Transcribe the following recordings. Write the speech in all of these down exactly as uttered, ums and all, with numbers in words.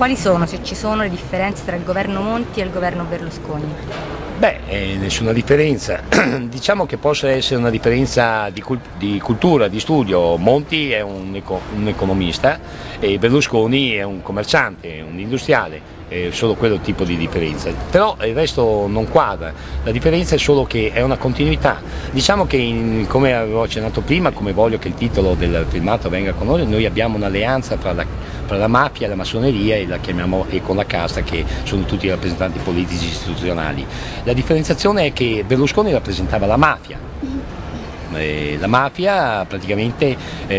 Quali sono, se ci sono, le differenze tra il governo Monti e il governo Berlusconi? Beh, eh, nessuna differenza. Diciamo che possa essere una differenza di, cult di cultura, di studio. Monti è un, eco un economista e Berlusconi è un commerciante, un industriale. È solo quello tipo di differenza, però il resto non quadra, la differenza è solo che è una continuità. Diciamo che, in, come avevo accennato prima, come voglio che il titolo del filmato venga con noi, noi abbiamo un'alleanza fra la, fra la mafia, la massoneria e, la chiamiamo, e con la casta, che sono tutti i rappresentanti politici istituzionali. La differenziazione è che Berlusconi rappresentava la mafia. La mafia praticamente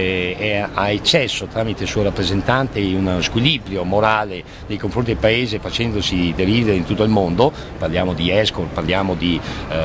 eh, ha eccesso tramite il suo rappresentante uno squilibrio morale nei confronti del paese, facendosi deridere in tutto il mondo. Parliamo di escort, parliamo di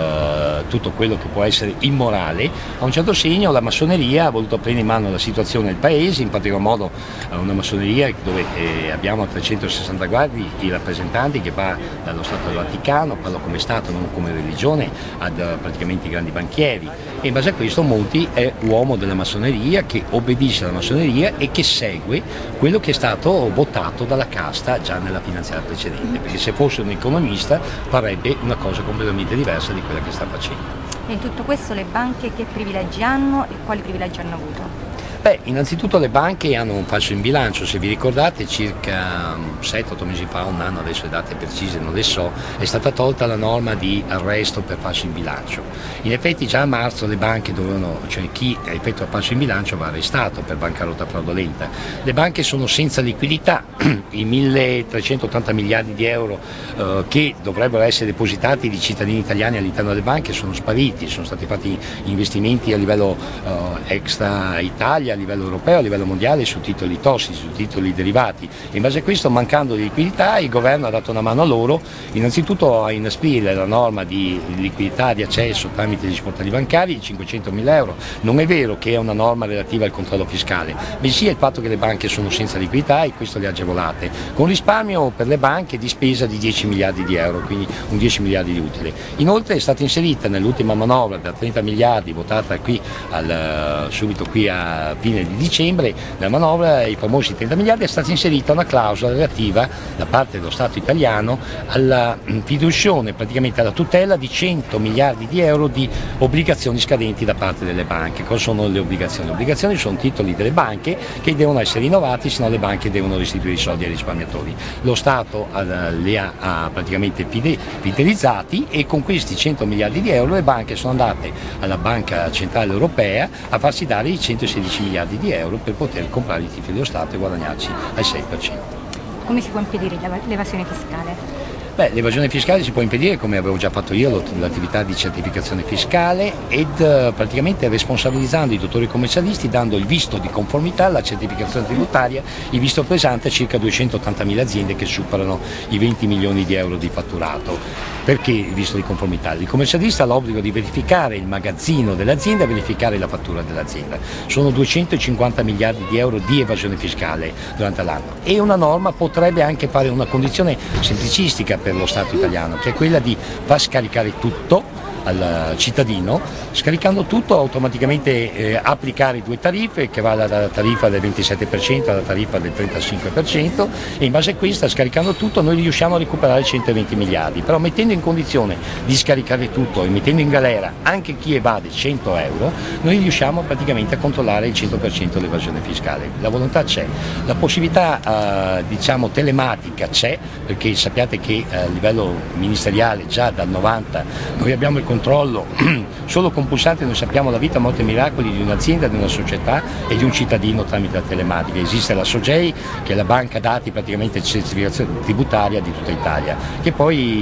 eh, tutto quello che può essere immorale. A un certo segno la massoneria ha voluto prendere in mano la situazione del paese, in particolar modo una massoneria dove eh, abbiamo a trecentosessanta gradi i rappresentanti, che va dallo Stato del Vaticano, parlo come Stato non come religione, ad praticamente i grandi banchieri, e in base a questo Monti è uomo della massoneria, che obbedisce alla massoneria e che segue quello che è stato votato dalla casta già nella finanziaria precedente, perché se fosse un economista farebbe una cosa completamente diversa di quella che sta facendo. E in tutto questo le banche che privilegi hanno e quali privilegi hanno avuto? Beh, innanzitutto le banche hanno un falso in bilancio. Se vi ricordate, circa sette otto mesi fa, un anno, adesso le date precise non le so, è stata tolta la norma di arresto per falso in bilancio. In effetti già a marzo le banche dovevano, cioè chi effettua falso in bilancio va arrestato per bancarotta fraudolenta. Le banche sono senza liquidità, i milletrecentottanta miliardi di euro eh, che dovrebbero essere depositati di cittadini italiani all'interno delle banche sono spariti, sono stati fatti investimenti a livello eh, extra Italia, a livello europeo, a livello mondiale, su titoli tossici, su titoli derivati. In base a questo, mancando di liquidità, il governo ha dato una mano a loro, innanzitutto a inasprire la norma di liquidità di accesso tramite gli sportelli bancari di cinquecentomila euro. Non è vero che è una norma relativa al controllo fiscale, bensì è il fatto che le banche sono senza liquidità e questo le ha agevolate, con risparmio per le banche di spesa di dieci miliardi di euro, quindi un dieci miliardi di utile. Inoltre è stata inserita nell'ultima manovra da trenta miliardi votata qui al, subito qui a fine di dicembre, nella manovra, i famosi trenta miliardi, è stata inserita una clausola relativa da parte dello Stato italiano alla fiduzione, praticamente alla tutela di cento miliardi di euro di obbligazioni scadenti da parte delle banche. Cosa sono le obbligazioni? Le obbligazioni sono titoli delle banche che devono essere rinnovati, se no le banche devono restituire i soldi ai risparmiatori. Lo Stato li ha, ha praticamente fidelizzati e con questi cento miliardi di euro le banche sono andate alla Banca Centrale Europea a farsi dare i centosedici miliardi di euro per poter comprare i titoli dello Stato e guadagnarci al sei per cento. Come si può impedire l'evasione fiscale? Beh, l'evasione fiscale si può impedire, come avevo già fatto io, l'attività di certificazione fiscale ed uh, praticamente responsabilizzando i dottori commercialisti, dando il visto di conformità alla certificazione tributaria, il visto pesante a circa duecentottantamila aziende che superano i venti milioni di euro di fatturato. Perché il visto di conformità? Il commercialista ha l'obbligo di verificare il magazzino dell'azienda e verificare la fattura dell'azienda. Sono duecentocinquanta miliardi di euro di evasione fiscale durante l'anno e una norma potrebbe anche fare una condizione semplicistica per lo Stato italiano, che è quella di far scaricare tutto al cittadino, scaricando tutto automaticamente eh, applicare due tariffe, che va dalla tariffa del ventisette per cento alla tariffa del trentacinque per cento, e in base a questa, scaricando tutto, noi riusciamo a recuperare centoventi miliardi, però mettendo in condizione di scaricare tutto e mettendo in galera anche chi evade cento euro, noi riusciamo praticamente a controllare il cento per cento dell'evasione fiscale. La volontà c'è, la possibilità eh, diciamo telematica c'è, perché sappiate che eh, a livello ministeriale già dal novanta noi abbiamo il controllo, solo con pulsante noi sappiamo la vita, morte e miracoli di un'azienda, di una società e di un cittadino tramite la telematica. Esiste la SOGEI, che è la banca dati praticamente certificazione tributaria di tutta Italia, che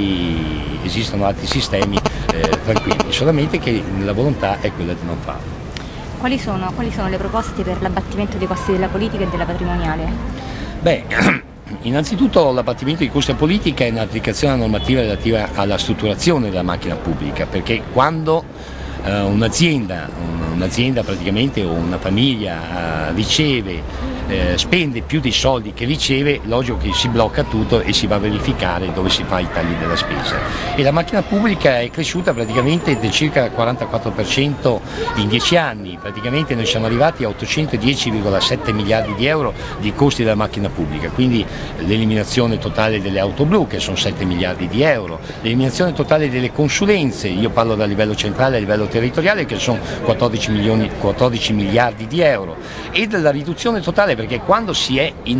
poi esistono altri sistemi eh, tranquilli, solamente che la volontà è quella di non farlo. Quali sono, quali sono le proposte per l'abbattimento dei costi della politica e della patrimoniale? Beh, innanzitutto l'abbattimento di costi della politica è un'applicazione normativa relativa alla strutturazione della macchina pubblica, perché quando eh, un'azienda, un'azienda praticamente o una famiglia eh, riceve eh, spende più dei soldi che riceve, logico che si blocca tutto e si va a verificare dove si fa i tagli della spesa. E la macchina pubblica è cresciuta praticamente del circa quarantaquattro per cento in dieci anni, praticamente noi siamo arrivati a ottocentodieci virgola sette miliardi di euro di costi della macchina pubblica, quindi l'eliminazione totale delle auto blu che sono sette miliardi di euro, l'eliminazione totale delle consulenze, io parlo da livello centrale a livello territoriale che sono quattordici, milioni, quattordici miliardi di euro, e della riduzione totale, perché quando si è in,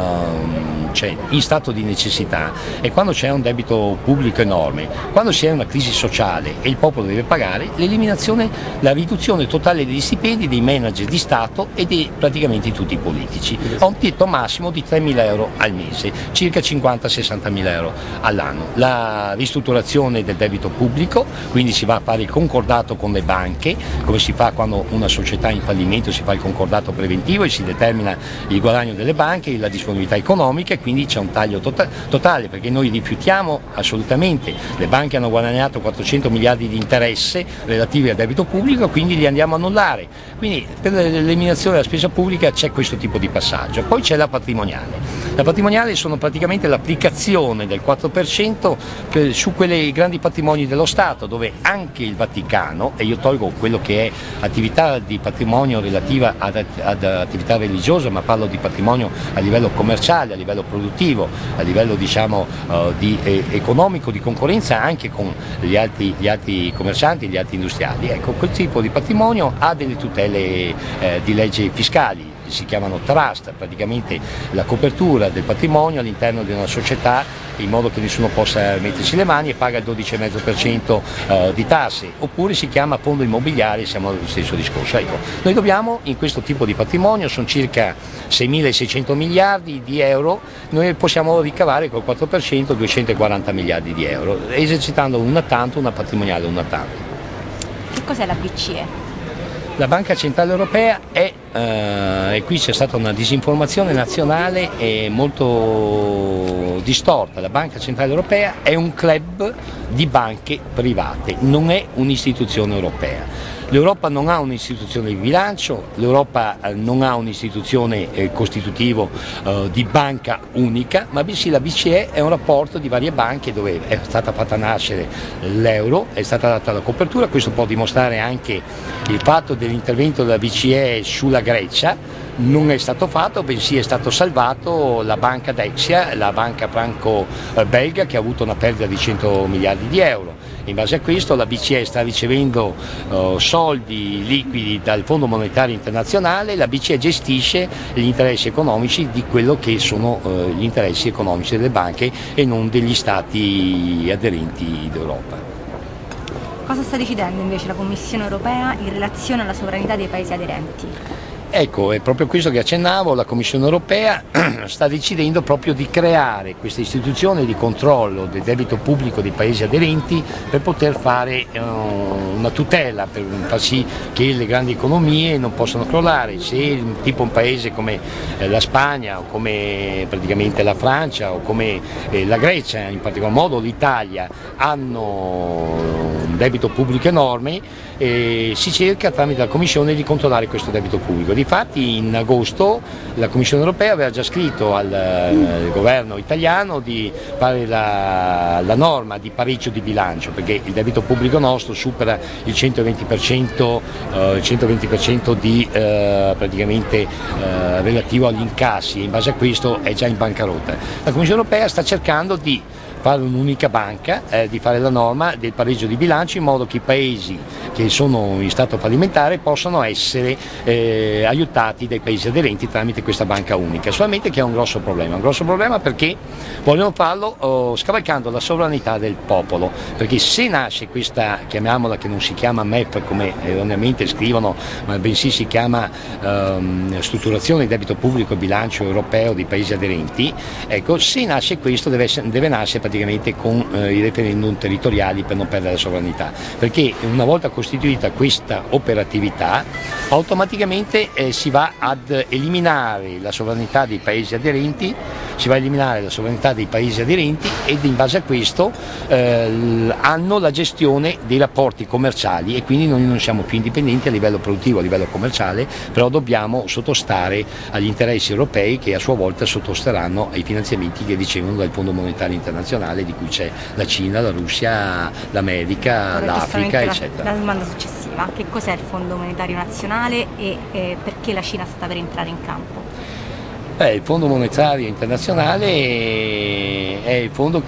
uh, cioè, in stato di necessità e quando c'è un debito pubblico enorme, quando si è in una crisi sociale e il popolo deve pagare, l'eliminazione, la riduzione totale degli stipendi dei manager di Stato e di praticamente tutti i politici, a un tetto massimo di tremila euro al mese, circa cinquanta sessanta mila euro all'anno. La ristrutturazione del debito pubblico, quindi si va a fare il concordato con le banche, come si fa quando una società è in fallimento, si fa il concordato preventivo e si determina il guadagno delle banche, la disponibilità economica, e quindi c'è un taglio tota-, totale, perché noi rifiutiamo assolutamente, le banche hanno guadagnato quattrocento miliardi di interesse relativi al debito pubblico, quindi li andiamo a annullare. Quindi per l'eliminazione della spesa pubblica c'è questo tipo di passaggio. Poi c'è la patrimoniale. La patrimoniale sono praticamente l'applicazione del quattro per cento su quei grandi patrimoni dello Stato, dove anche il Vaticano, e io tolgo quello che è attività di patrimonio relativa ad, ad attività religiosa, ma parlo di patrimonio a livello commerciale, a livello produttivo, a livello diciamo uh, di, eh, economico, di concorrenza anche con gli altri, gli altri commercianti, gli altri industriali. Ecco, quel tipo di patrimonio ha delle tutele eh, di leggi fiscali, si chiamano trust, praticamente la copertura del patrimonio all'interno di una società in modo che nessuno possa metterci le mani e paga il dodici virgola cinque per cento uh, di tasse, oppure si chiama fondo immobiliare, siamo allo stesso discorso. Ecco, noi dobbiamo in questo tipo di patrimonio, sono circa seimilaseicento miliardi di euro, noi possiamo ricavare col quattro per cento duecentoquaranta miliardi di euro, esercitando una tanto, una patrimoniale una tanto. Che cos'è la B C E? La Banca Centrale Europea è, eh, e qui c'è stata una disinformazione nazionale e molto distorta, la Banca Centrale Europea è un club di banche private, non è un'istituzione europea. L'Europa non ha un'istituzione di bilancio, l'Europa non ha un'istituzione eh, costitutivo eh, di banca unica, ma bensì la B C E è un rapporto di varie banche dove è stata fatta nascere l'euro, è stata data la copertura. Questo può dimostrare anche il fatto dell'intervento della B C E sulla Grecia. Non è stato fatto, bensì è stato salvato la banca Dexia, la banca franco-belga, che ha avuto una perdita di cento miliardi di euro. In base a questo la B C E sta ricevendo uh, soldi liquidi dal Fondo Monetario Internazionale, la B C E gestisce gli interessi economici di quello che sono uh, gli interessi economici delle banche e non degli stati aderenti d'Europa. Cosa sta decidendo invece la Commissione Europea in relazione alla sovranità dei Paesi aderenti? Ecco, è proprio questo che accennavo, la Commissione Europea sta decidendo proprio di creare questa istituzione di controllo del debito pubblico dei Paesi aderenti per poter fare uh, una tutela, per far sì che le grandi economie non possano crollare. Se tipo un paese come eh, la Spagna o come praticamente la Francia o come eh, la Grecia, in particolar modo l'Italia, hanno un debito pubblico enorme, e si cerca tramite la Commissione di controllare questo debito pubblico. Difatti in agosto la Commissione Europea aveva già scritto al, al governo italiano di fare la, la norma di pareggio di bilancio, perché il debito pubblico nostro supera il centoventi per cento, eh, il centoventi per cento di, eh, praticamente eh, relativo agli incassi, e in base a questo è già in bancarotta. La Commissione Europea sta cercando di fare un'unica banca, eh, di fare la norma del pareggio di bilancio in modo che i paesi che sono in stato fallimentare possano essere eh, aiutati dai paesi aderenti tramite questa banca unica, solamente che ha un grosso problema, un grosso problema perché vogliono farlo oh, scavalcando la sovranità del popolo, perché se nasce questa, chiamiamola, che non si chiama M E P come erroneamente scrivono, ma bensì si chiama ehm, strutturazione del debito pubblico e bilancio europeo dei paesi aderenti, ecco, se nasce questo deve, essere, deve nascere praticamente con eh, i referendum territoriali per non perdere la sovranità, perché una volta costituito costituita questa operatività, automaticamente eh, si va ad eliminare la sovranità dei paesi aderenti, si va a eliminare la sovranità dei paesi aderenti ed in base a questo eh, hanno la gestione dei rapporti commerciali e quindi noi non siamo più indipendenti a livello produttivo, a livello commerciale, però dobbiamo sottostare agli interessi europei che a sua volta sottosteranno ai finanziamenti che ricevono dal Fondo Monetario Internazionale, di cui c'è la Cina, la Russia, l'America, l'Africa, eccetera. La domanda successiva: che cos'è il Fondo Monetario Nazionale e eh, perché la Cina sta per entrare in campo? Beh, il Fondo Monetario Internazionale è il fondo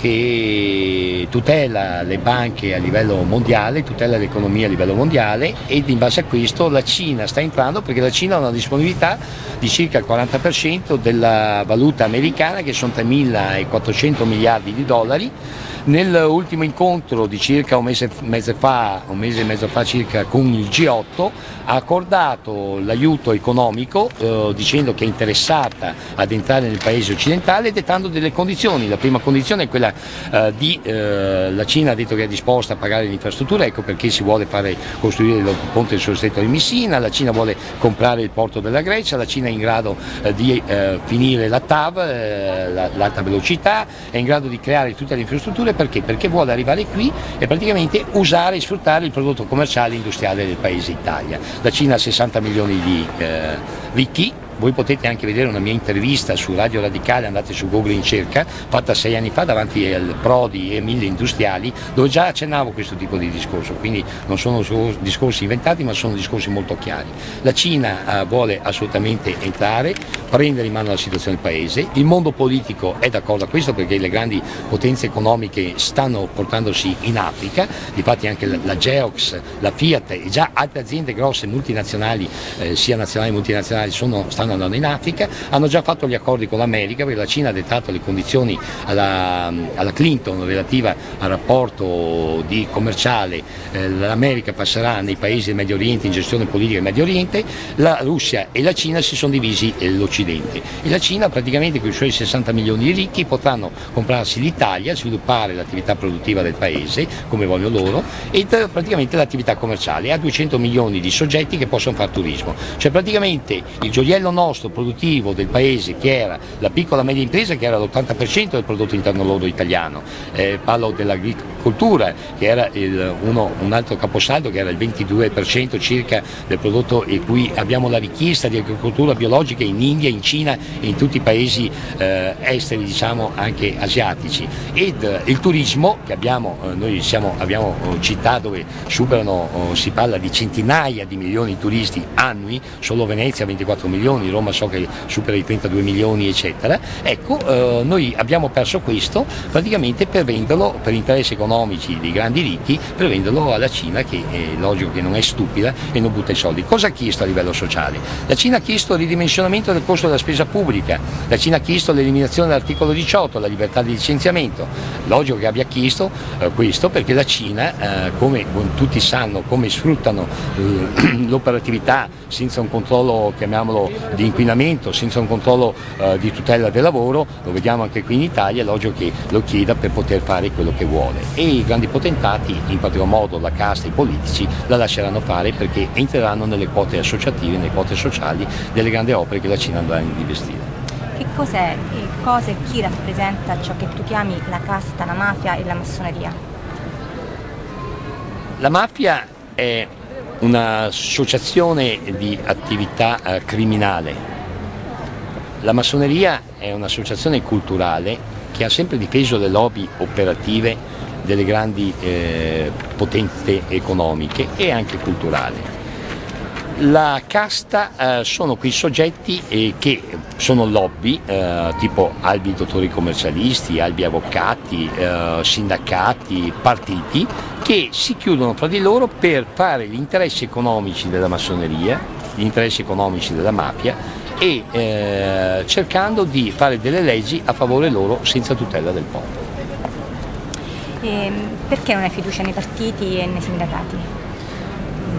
che tutela le banche a livello mondiale, tutela l'economia a livello mondiale, ed in base a questo la Cina sta entrando, perché la Cina ha una disponibilità di circa il quaranta per cento della valuta americana, che sono tremilaquattrocento miliardi di dollari. Nell'ultimo incontro di circa un mese, mese fa, un mese e mezzo fa circa, con il G otto, ha accordato l'aiuto economico eh, dicendo che è interessata ad entrare nel paese occidentale, dettando delle condizioni. La prima condizione è quella eh, di eh, la Cina ha detto che è disposta a pagare l'infrastruttura, ecco perché si vuole fare costruire il ponte sul stretto di Messina, la Cina vuole comprare il porto della Grecia, la Cina è in grado eh, di eh, finire la T A V, eh, l'alta velocità, è in grado di creare tutte le infrastrutture. Perché? Perché vuole arrivare qui e praticamente usare e sfruttare il prodotto commerciale e industriale del paese Italia. La Cina ha sessanta milioni di eh, ricchi. Voi potete anche vedere una mia intervista su Radio Radicale, andate su Google in cerca, fatta sei anni fa davanti al Prodi e Mille Industriali, dove già accennavo questo tipo di discorso, quindi non sono discorsi inventati ma sono discorsi molto chiari. La Cina eh, vuole assolutamente entrare, prendere in mano la situazione del paese, il mondo politico è d'accordo a questo perché le grandi potenze economiche stanno portandosi in Africa, difatti anche la, la Geox, la Fiat e già altre aziende grosse multinazionali, eh, sia nazionali che multinazionali, sono, stanno andando in Africa, hanno già fatto gli accordi con l'America, perché la Cina ha dettato le condizioni alla, alla Clinton relativa al rapporto di commerciale, eh, l'America passerà nei paesi del Medio Oriente in gestione politica del Medio Oriente, la Russia e la Cina si sono divisi eh, l'Occidente e la Cina praticamente con i suoi sessanta milioni di ricchi potranno comprarsi l'Italia, sviluppare l'attività produttiva del paese come vogliono loro ed eh, praticamente l'attività commerciale, ha duecento milioni di soggetti che possono fare turismo, cioè praticamente il gioiello nostro produttivo del paese, che era la piccola e media impresa, che era l'ottanta per cento del prodotto interno lordo italiano, eh, parlo dell'agricoltura che era il, uno, un altro caposaldo che era il ventidue per cento circa del prodotto, e qui abbiamo la richiesta di agricoltura biologica in India, in Cina e in tutti i paesi eh, esteri, diciamo anche asiatici, ed eh, il turismo che abbiamo, eh, noi siamo, abbiamo eh, città dove superano, eh, si parla di centinaia di milioni di turisti annui, solo Venezia ventiquattro milioni, Roma so che supera i trentadue milioni eccetera, ecco eh, noi abbiamo perso questo praticamente per venderlo per interessi economici dei grandi ricchi, per venderlo alla Cina, che è logico che non è stupida e non butta i soldi. Cosa ha chiesto a livello sociale? La Cina ha chiesto il ridimensionamento del costo della spesa pubblica, la Cina ha chiesto l'eliminazione dell'articolo diciotto, la libertà di licenziamento, logico che abbia chiesto eh, questo perché la Cina, eh, come tutti sanno, come sfruttano eh, l'operatività senza un controllo, chiamiamolo, di inquinamento, senza un controllo eh, di tutela del lavoro, lo vediamo anche qui in Italia, è logico che lo chieda per poter fare quello che vuole, e i grandi potentati, in particolar modo la casta e i politici, la lasceranno fare perché entreranno nelle quote associative, nelle quote sociali delle grandi opere che la Cina andrà a investire. Che cos'è e cosa e chi rappresenta ciò che tu chiami la casta, la mafia e la massoneria? La mafia è un'associazione di attività eh, criminale, la massoneria è un'associazione culturale che ha sempre difeso le lobby operative delle grandi eh, potenze economiche e anche culturali. La casta eh, sono quei soggetti eh, che sono lobby, eh, tipo albi dottori commercialisti, albi avvocati, eh, sindacati, partiti, che si chiudono fra di loro per fare gli interessi economici della massoneria, gli interessi economici della mafia e eh, cercando di fare delle leggi a favore loro senza tutela del popolo. E perché non hai fiducia nei partiti e nei sindacati?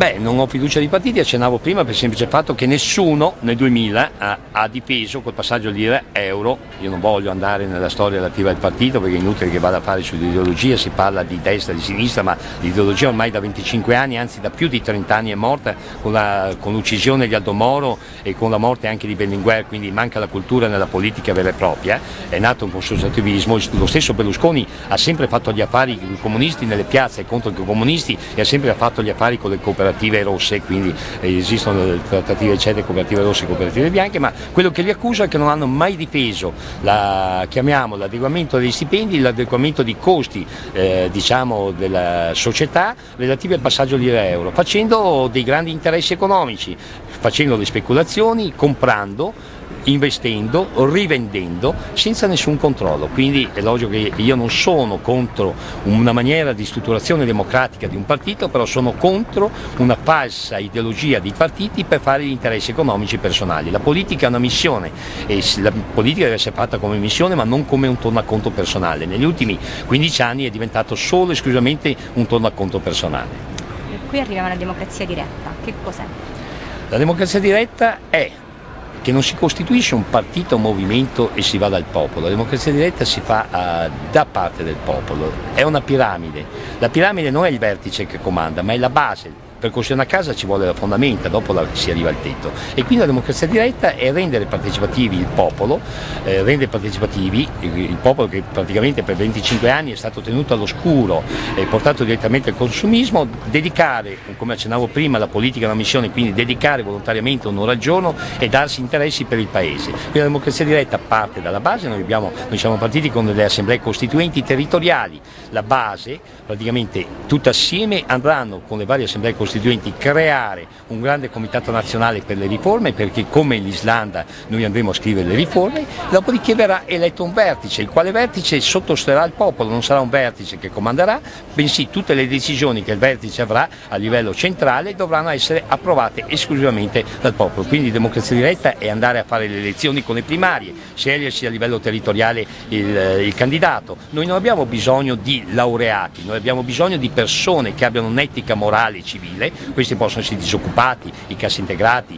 Beh, non ho fiducia di partiti, accennavo prima per il semplice fatto che nessuno nel duemila ha, ha difeso col passaggio di lira euro. Io non voglio andare nella storia relativa al partito perché è inutile che vada a fare sull'ideologia, si parla di destra, di sinistra, ma l'ideologia ormai da venticinque anni, anzi da più di trenta anni è morta con, la, con l'uccisione di Aldo Moro e con la morte anche di Berlinguer, quindi manca la cultura nella politica vera e propria, è nato un consociativismo, lo stesso Berlusconi ha sempre fatto gli affari con i comunisti nelle piazze contro i comunisti e ha sempre fatto gli affari con le cooperative rosse, quindi esistono le trattative eccetera, cooperative rosse e cooperative bianche, ma quello che li accuso è che non hanno mai difeso la, chiamiamo, l'adeguamento degli stipendi, l'adeguamento di costi eh, diciamo, della società relativi al passaggio di lira euro, facendo dei grandi interessi economici, facendo le speculazioni, comprando, investendo, rivendendo senza nessun controllo. Quindi è logico che io non sono contro una maniera di strutturazione democratica di un partito, però sono contro una falsa ideologia di partiti per fare gli interessi economici personali. La politica è una missione e la politica deve essere fatta come missione ma non come un tornaconto personale. Negli ultimi quindici anni è diventato solo e esclusivamente un tornaconto personale. E qui arriviamo alla democrazia diretta. Che cos'è? La democrazia diretta è che non si costituisce un partito, un movimento e si va dal popolo. La democrazia diretta si fa uh, da parte del popolo, è una piramide. La piramide non è il vertice che comanda, ma è la base. Per costruire una casa ci vuole la fondamenta, dopo la, si arriva al tetto. E quindi la democrazia diretta è rendere partecipativi il popolo, eh, rendere partecipativi il, il popolo che praticamente per venticinque anni è stato tenuto all'oscuro e portato direttamente al consumismo, dedicare, come accennavo prima, la politica è una missione, quindi dedicare volontariamente un'ora al giorno e darsi interessi per il Paese. Quindi la democrazia diretta parte dalla base, noi, abbiamo, noi siamo partiti con delle assemblee costituenti territoriali, la base praticamente tutte assieme andranno con le varie assemblee costituenti creare un grande comitato nazionale per le riforme, perché come l'Islanda noi andremo a scrivere le riforme, dopodiché verrà eletto un vertice, il quale vertice sottosterrà il popolo, non sarà un vertice che comanderà, bensì tutte le decisioni che il vertice avrà a livello centrale dovranno essere approvate esclusivamente dal popolo. Quindi democrazia diretta è andare a fare le elezioni con le primarie, scegliersi a livello territoriale il, il candidato. Noi non abbiamo bisogno di laureati, noi abbiamo bisogno di persone che abbiano un'etica morale e civile. Questi possono essere i disoccupati, i cassaintegrati,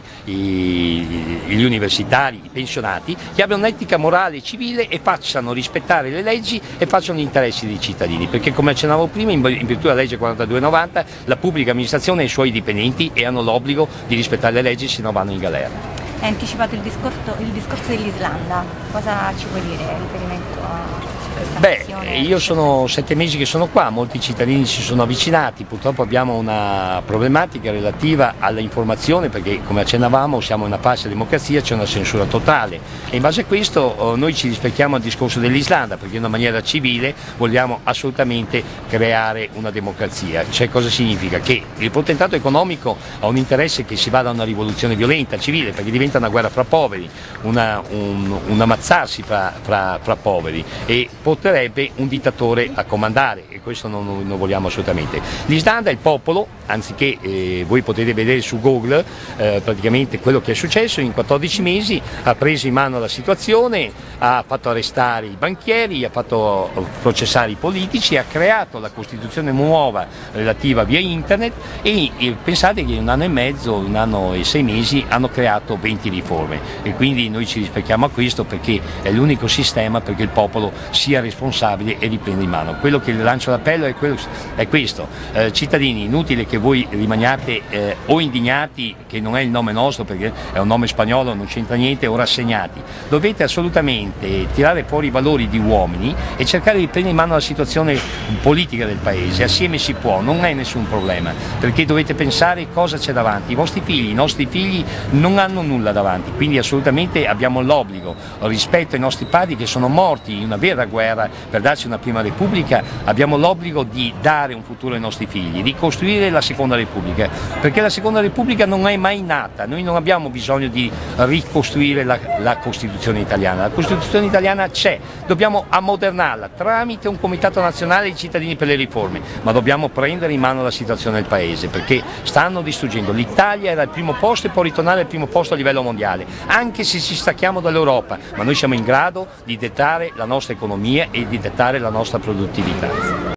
i, gli universitari, i pensionati, che abbiano un'etica morale e civile e facciano rispettare le leggi e facciano gli interessi dei cittadini, perché come accennavo prima, in virtù della legge quarantadue novanta, la pubblica amministrazione e i suoi dipendenti hanno l'obbligo di rispettare le leggi, se no vanno in galera. Hai anticipato il discorso, il discorso dell'Islanda, cosa ci puoi dire in riferimento a questa Beh, questione? io sono sette mesi che sono qua, molti cittadini si sono avvicinati, purtroppo abbiamo una problematica relativa all'informazione perché come accennavamo siamo in una falsa democrazia, c'è una censura totale e in base a questo eh, noi ci rispecchiamo al discorso dell'Islanda perché in una maniera civile vogliamo assolutamente creare una democrazia. Cioè cosa significa? Che il potentato economico ha un interesse che si vada a una rivoluzione violenta, civile, perché diventa una guerra fra poveri, una, un, un ammazzarsi fra, fra, fra poveri e porterebbe un dittatore a comandare e questo non, non, non vogliamo assolutamente. L'Islanda, il popolo, anziché eh, voi potete vedere su Google eh, praticamente quello che è successo, in quattordici mesi ha preso in mano la situazione, ha fatto arrestare i banchieri, ha fatto processare i politici, ha creato la Costituzione nuova relativa via internet e, e pensate che in un anno e mezzo, un anno e sei mesi hanno creato venti riforme e quindi noi ci rispecchiamo a questo perché è l'unico sistema perché il popolo sia responsabile e riprende in mano. Quello che lancio l'appello è, quello, è questo, eh, cittadini, inutile che voi rimaniate eh, o indignati, che non è il nome nostro perché è un nome spagnolo, non c'entra niente, o rassegnati, dovete assolutamente tirare fuori i valori di uomini e cercare di prendere in mano la situazione politica del paese, assieme si può, non è nessun problema, perché dovete pensare cosa c'è davanti, i vostri figli, i nostri figli non hanno nulla davanti, quindi assolutamente abbiamo l'obbligo rispetto ai nostri padri che sono morti in una vera guerra per darci una prima repubblica, abbiamo l'obbligo di dare un futuro ai nostri figli, di costruire la seconda repubblica, perché la seconda repubblica non è mai nata, noi non abbiamo bisogno di ricostruire la, la Costituzione italiana, la Costituzione italiana c'è, dobbiamo ammodernarla tramite un comitato nazionale dei cittadini per le riforme, ma dobbiamo prendere in mano la situazione del paese perché stanno distruggendo, l'Italia era al primo posto e può ritornare al primo posto a livello mondiale, anche se ci stacchiamo dall'Europa, ma noi siamo in grado di dettare la nostra economia e di dettare la nostra produttività.